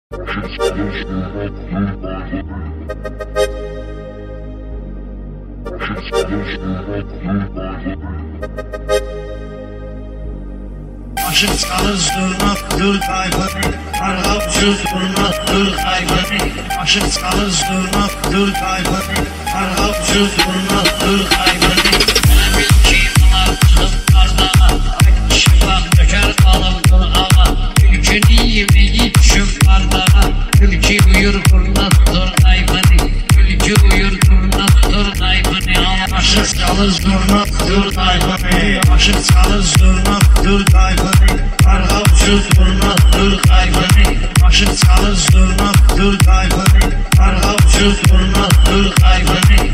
Aşık çalız durmaktır tayfanı, Arhapçız durmaktır hayvanı. Aşık çalız durmaktır tayfanı, Arhapçız durmaktır hayvanı. Hele bil ki bunlar kızıplarda, şıplak döker alıvdır ama, Ülkeni yemeği düşüp bardana, Ülke uyur durmaktır hayvanı, Ülke uyur durmaktır hayvanı. Aşık çalız durmaktır tayfanı, Aşık çalız durmaktır tayfanı, Arhapçız durmaktır hayvanı. Aşık çalız durmaktır tayfanı, Arhapçız durmaktır hayvanı.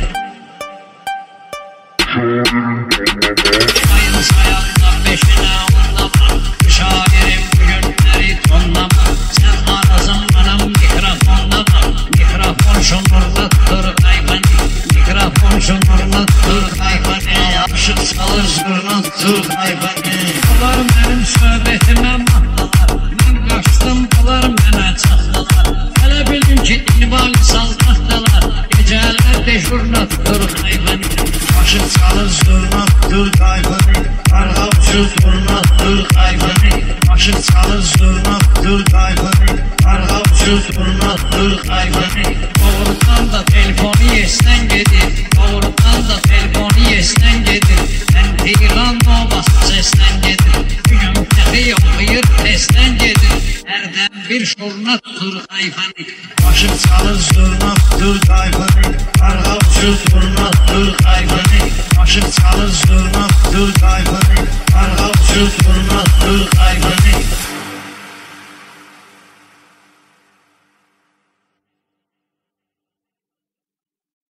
Sayın sayanlar beşine anlama, şairim bugünleri tonlama. Sen arasın benim mikrofonlama, mikrofon şunurlattır hayvanı, mikrofon şunurlattır hayvanı. Aşık çalız durmaktır hayvanı. Bunlar benim söhbetime mahtalar, ben kaçtım bunlar bana çatlalar. Hele bildim ki İbali saltaktalar, geceler deşurlattır hayvanı. Aşık çalız durmaktır tayfanı, Arhapçız durmaktır hayvanı. Aşık çalız durmaktır tayfanı, Arhapçız durmaktır hayvanı. Doğrudan da telefonu yesten gedir, doğrudan da telefonu yesten gedir. Ben Teyran Novası sesten gedir, bugün tehi okuyur testten gedir. Erdem bir şurnattır hayvanı. Aşık çalız durmaktır tayfanı, Arhapçız durmaktır hayvanı. Aşık çalız durmaktır tayfanı, Arhapçız durmaktır hayvanı.